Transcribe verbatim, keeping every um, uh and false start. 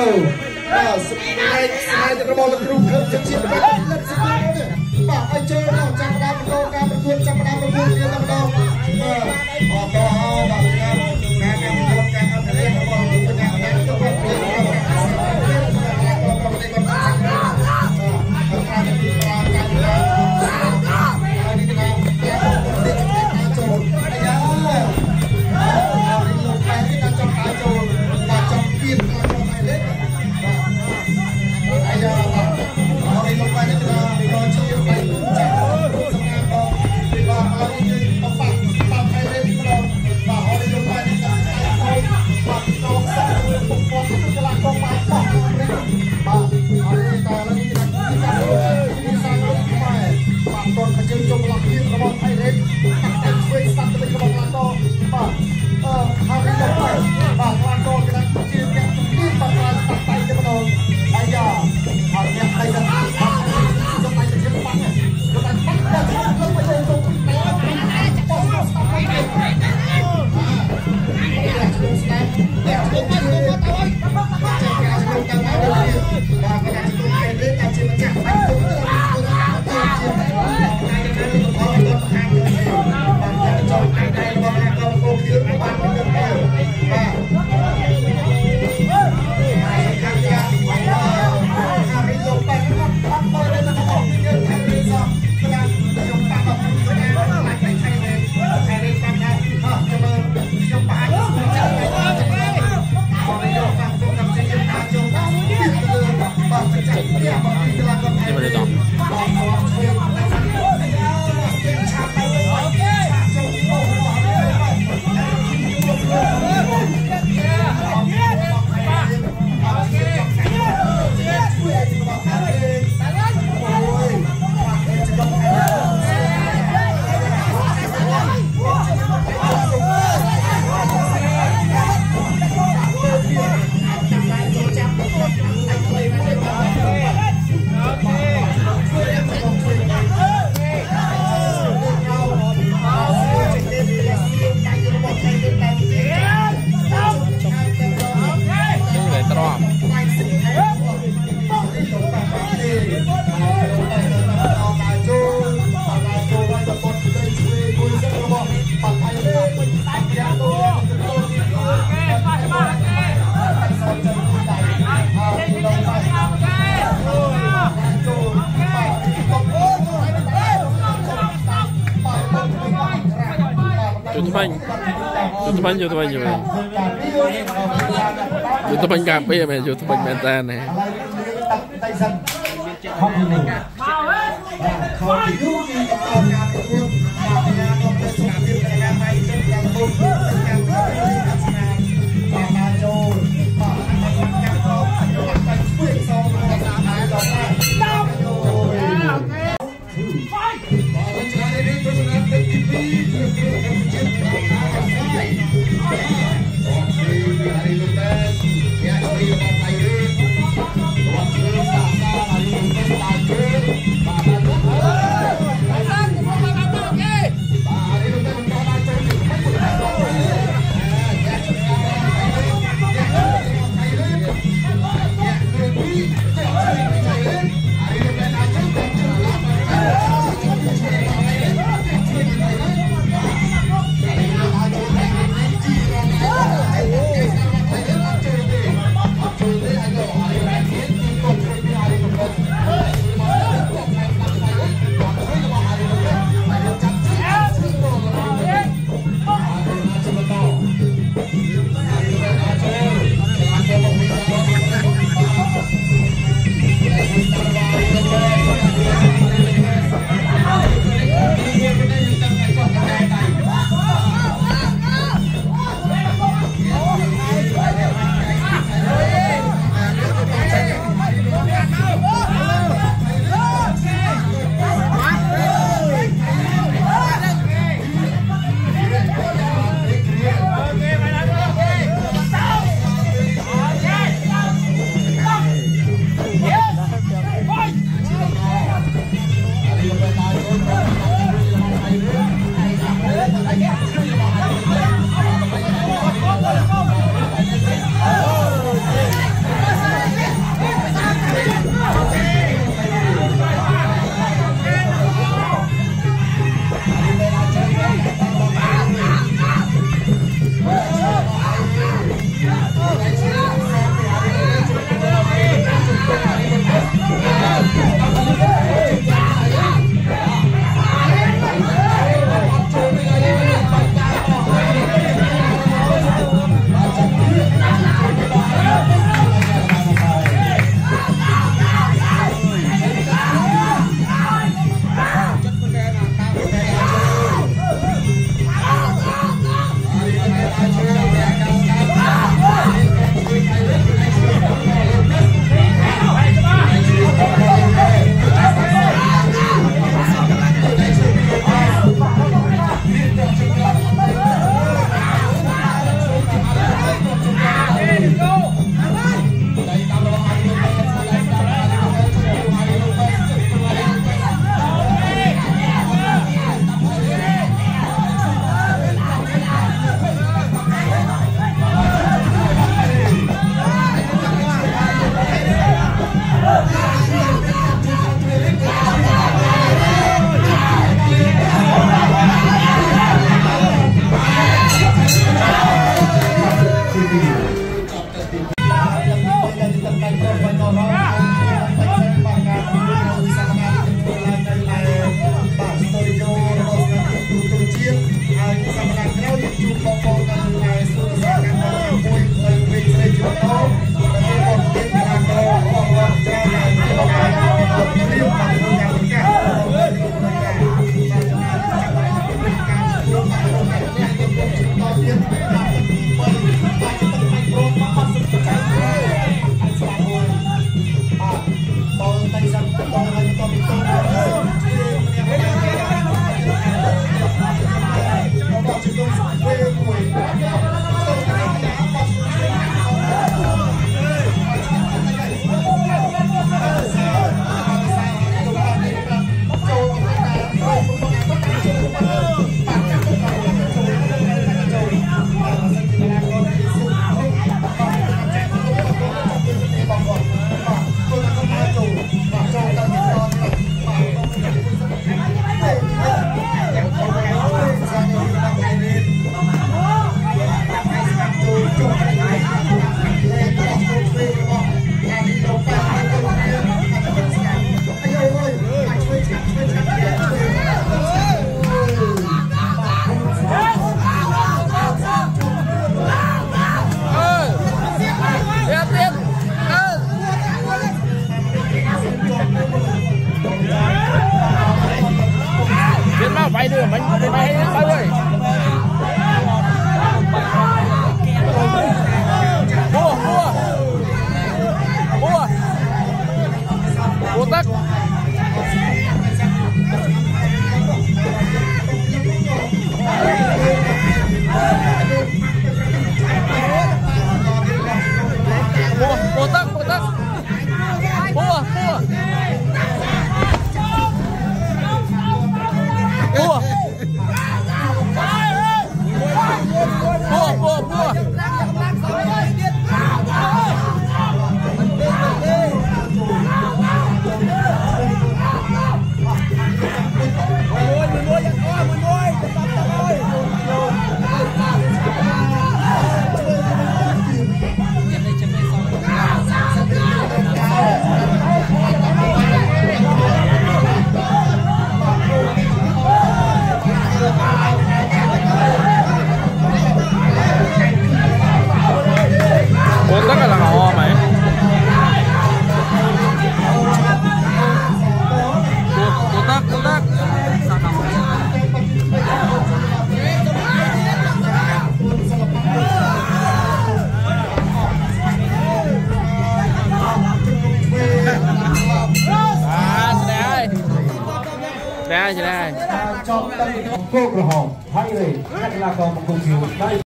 ស្មាយស្មាយរបស់លោកគ្រូគ្រប់ជាជាតិបាក់លិតស្គាល់នេះបាទឲ្យចូលដល់ចាប់ដើមប្រកបការប្រកួតចាប់ដើមប្រកួតគ្នាតែម្ដងបាទអបអរបាទការការការប្រកួតការអន្តរជាតិរបស់លោកបញ្ញាណាទៅគាត់ព្រៀងរបស់ការប្រកួតរបស់ប្រទេសគាត់បាទអរការទីប្រាការការហើយនេះក៏ការប្រកួតនេះការចូលអាយ៉ាអរលោកតែនេះការចង់ការចូលការចង់ពីការចូលឲ្យលេខអាយ៉ាអរលោកតែនេះក៏ជាបាយចាស់សម្រាប់បងពីបាទអរនេះបបាក់បាក់ឲ្យលេខម្ដងបាទអរលោកតែនេះក៏ឲ្យបាទតោះសាក់ពុកពុកទៅកន្លងកងបាទបោះនេះបាទអរនេះតើនេះគឺការនេះសាងរូបខ្មែរបាទគាត់បញ្ចេញចំឡោះទៀតរបស់ថៃលេខតាក់តែស្វែងស្ដាប់ទៅរបស់ឡាកោបាទអឺហើយលោកតែបាទឡាកោគឺជាអ្នកជំនាញបាទតាក់តែទៅម្ដងអាយ៉ាអរអ្នកថៃដល់Bánh vô tôi như vậy, vô tôi bánh cà phê mà vô tôi bánh menta này. Hãy subscribe cho kênh Ghiền Mì Gõ để không bỏ lỡ bay đưa mình bay bay ơi mua mua mua mua tất mua mua tất mua tất mua mua Bua. Bua, bua, bua. Cô tất là ngộ mày. Cô, cô tất, cô tất. À, chị đây. Đây, chị đây. Cô cửa hồng, hãy về, hãy là con một công việc.